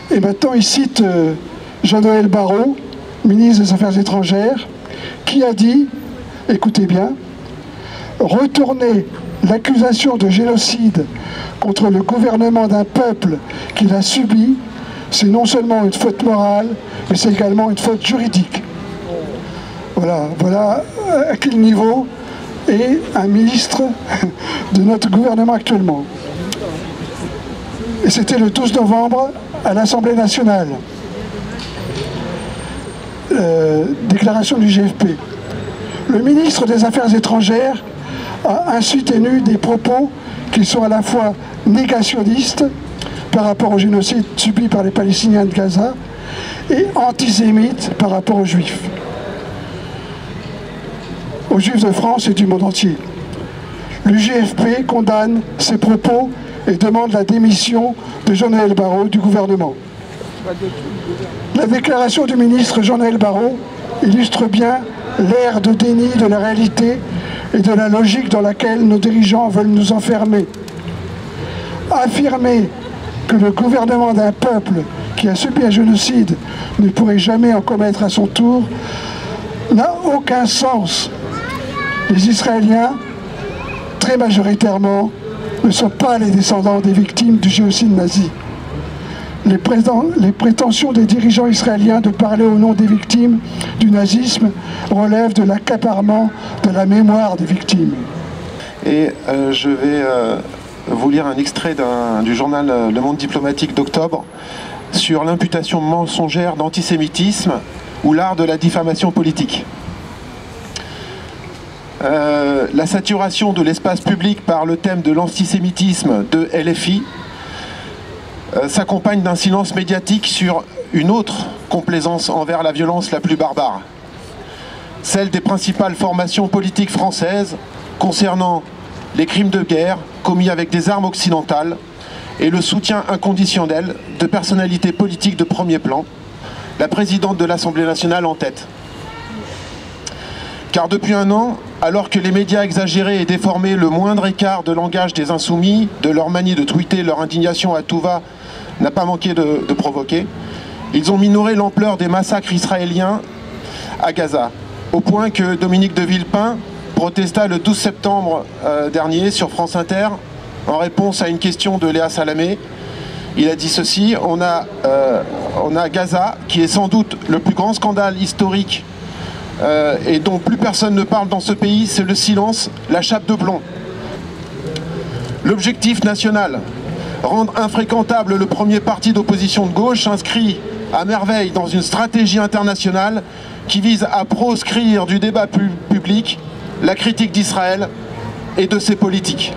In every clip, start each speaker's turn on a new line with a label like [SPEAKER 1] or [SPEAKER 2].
[SPEAKER 1] Et maintenant, il cite Jean-Noël Barrot, ministre des Affaires étrangères, qui a dit, écoutez bien, « Retourner l'accusation de génocide contre le gouvernement d'un peuple qui l'a subi, c'est non seulement une faute morale, mais c'est également une faute juridique. » Voilà à quel niveau est un ministre de notre gouvernement actuellement. Et c'était le 12 novembre à l'Assemblée nationale. Déclaration du GFP. Le ministre des Affaires étrangères a ainsi tenu des propos qui sont à la fois négationnistes par rapport au génocide subi par les Palestiniens de Gaza et antisémites par rapport aux Juifs de France et du monde entier. Le GFP condamne ces propos et demande la démission de Jean-Noël Barrot du gouvernement. La déclaration du ministre Jean-Noël Barrot illustre bien l'ère de déni de la réalité et de la logique dans laquelle nos dirigeants veulent nous enfermer. Affirmer que le gouvernement d'un peuple qui a subi un génocide ne pourrait jamais en commettre à son tour n'a aucun sens. Les Israéliens, très majoritairement, ne sont pas les descendants des victimes du génocide nazi. Les prétentions des dirigeants israéliens de parler au nom des victimes du nazisme relèvent de l'accaparement de la mémoire des victimes.
[SPEAKER 2] Et je vais vous lire un extrait du journal Le Monde diplomatique d'octobre sur l'imputation mensongère d'antisémitisme ou l'art de la diffamation politique. La saturation de l'espace public par le thème de l'antisémitisme de LFI s'accompagne d'un silence médiatique sur une autre complaisance envers la violence la plus barbare, celle des principales formations politiques françaises concernant les crimes de guerre commis avec des armes occidentales et le soutien inconditionnel de personnalités politiques de premier plan, la présidente de l'Assemblée nationale en tête. Car depuis un an, alors que les médias exagéraient et déformaient le moindre écart de langage des insoumis, de leur manie de tweeter leur indignation à tout va n'a pas manqué de provoquer, ils ont minoré l'ampleur des massacres israéliens à Gaza, au point que Dominique de Villepin protesta le 12 septembre dernier sur France Inter en réponse à une question de Léa Salamé. Il a dit ceci: on a Gaza, qui est sans doute le plus grand scandale historique et dont plus personne ne parle dans ce pays, c'est le silence, la chape de plomb. L'objectif national, rendre infréquentable le premier parti d'opposition de gauche, s'inscrit à merveille dans une stratégie internationale qui vise à proscrire du débat public la critique d'Israël et de ses politiques.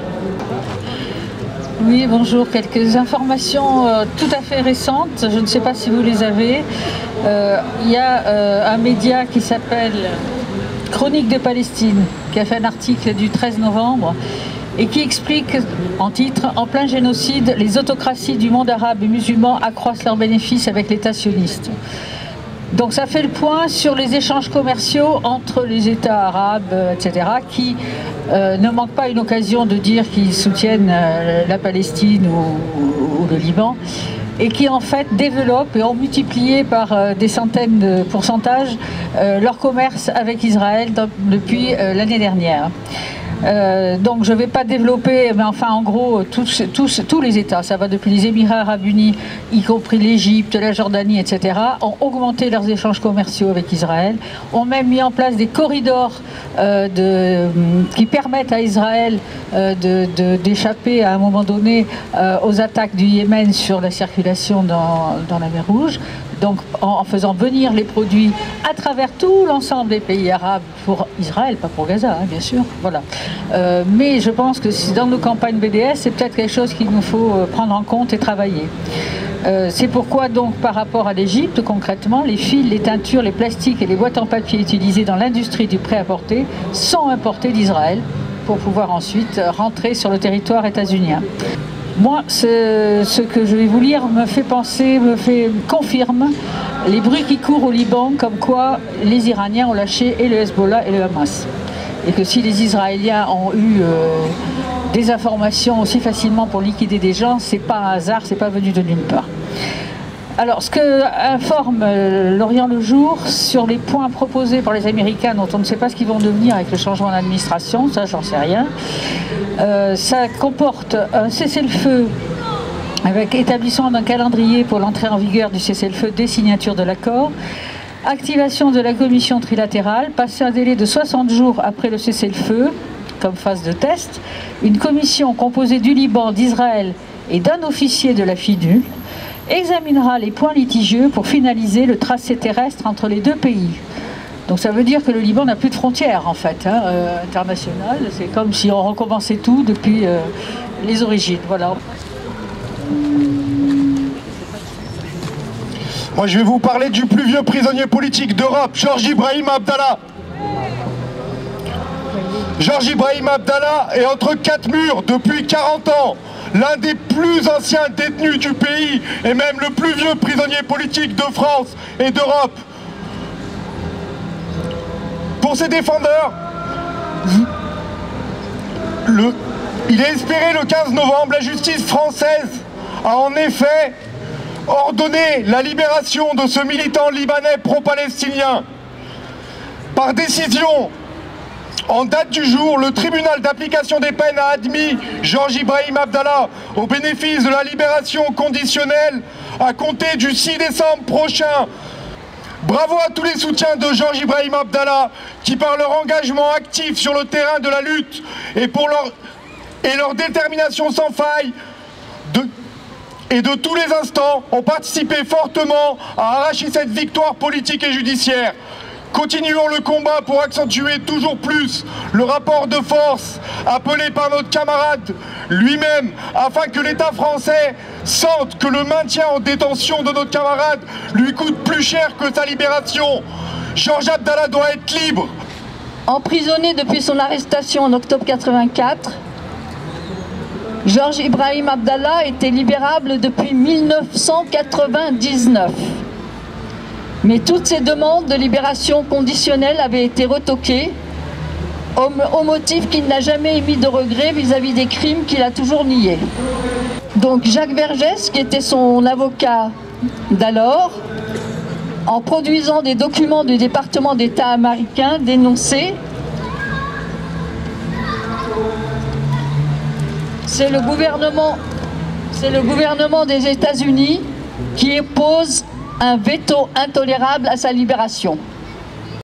[SPEAKER 3] Oui, bonjour. Quelques informations tout à fait récentes, je ne sais pas si vous les avez. Il y a un média qui s'appelle Chronique de Palestine, qui a fait un article du 13 novembre et qui explique en titre « En plein génocide, les autocraties du monde arabe et musulman accroissent leurs bénéfices avec l'État sioniste ». Donc ça fait le point sur les échanges commerciaux entre les États arabes, etc., qui ne manquent pas une occasion de dire qu'ils soutiennent la Palestine ou le Liban, et qui en fait développent et ont multiplié par des centaines de pourcentages leur commerce avec Israël depuis l'année dernière. Donc je ne vais pas développer, mais enfin en gros tous les États, ça va depuis les Émirats Arabes Unis, y compris l'Égypte, la Jordanie, etc., ont augmenté leurs échanges commerciaux avec Israël, ont même mis en place des corridors qui permettent à Israël d'échapper à un moment donné aux attaques du Yémen sur la circulation dans la mer Rouge. Donc en faisant venir les produits à travers tout l'ensemble des pays arabes pour Israël, pas pour Gaza, hein, bien sûr. Voilà. Mais je pense que dans nos campagnes BDS, c'est peut-être quelque chose qu'il nous faut prendre en compte et travailler. C'est pourquoi donc par rapport à l'Égypte, concrètement, les fils, les teintures, les plastiques et les boîtes en papier utilisées dans l'industrie du prêt-à-porter sont importés d'Israël pour pouvoir ensuite rentrer sur le territoire états-unien. Moi, ce que je vais vous lire me fait penser, confirme les bruits qui courent au Liban, comme quoi les Iraniens ont lâché et le Hezbollah et le Hamas. Et que si les Israéliens ont eu des informations aussi facilement pour liquider des gens, c'est pas un hasard, c'est pas venu de nulle part. Alors, ce que informe l'Orient le Jour sur les points proposés par les Américains, dont on ne sait pas ce qu'ils vont devenir avec le changement d'administration, ça j'en sais rien, ça comporte un cessez-le-feu avec établissement d'un calendrier pour l'entrée en vigueur du cessez-le-feu dès signature de l'accord, activation de la commission trilatérale, passer un délai de 60 jours après le cessez-le-feu, comme phase de test, une commission composée du Liban, d'Israël et d'un officier de la FIDU, examinera les points litigieux pour finaliser le tracé terrestre entre les deux pays. Donc ça veut dire que le Liban n'a plus de frontières en fait, internationales. C'est comme si on recommençait tout depuis les origines. Voilà.
[SPEAKER 4] Moi je vais vous parler du plus vieux prisonnier politique d'Europe, Georges Ibrahim Abdallah. Georges Ibrahim Abdallah est entre quatre murs depuis 40 ans. L'un des plus anciens détenus du pays et même le plus vieux prisonnier politique de France et d'Europe. Pour ses défendeurs, il est espéré le 15 novembre, la justice française a en effet ordonné la libération de ce militant libanais pro-palestinien. Par décision, en date du jour, le tribunal d'application des peines a admis Georges Ibrahim Abdallah au bénéfice de la libération conditionnelle à compter du 6 décembre prochain. Bravo à tous les soutiens de Georges Ibrahim Abdallah qui, par leur engagement actif sur le terrain de la lutte et leur détermination sans faille de tous les instants, ont participé fortement à arracher cette victoire politique et judiciaire. Continuons le combat pour accentuer toujours plus le rapport de force appelé par notre camarade lui-même, afin que l'État français sente que le maintien en détention de notre camarade lui coûte plus cher que sa libération. Georges Abdallah doit être libre.
[SPEAKER 5] Emprisonné depuis son arrestation en octobre 1984, Georges Ibrahim Abdallah était libérable depuis 1999. Mais toutes ces demandes de libération conditionnelle avaient été retoquées au motif qu'il n'a jamais émis de regret vis-à-vis des crimes qu'il a toujours niés. Donc Jacques Vergès, qui était son avocat d'alors, en produisant des documents du département d'État américain, dénonçait c'est le gouvernement des États-Unis qui impose un veto intolérable à sa libération.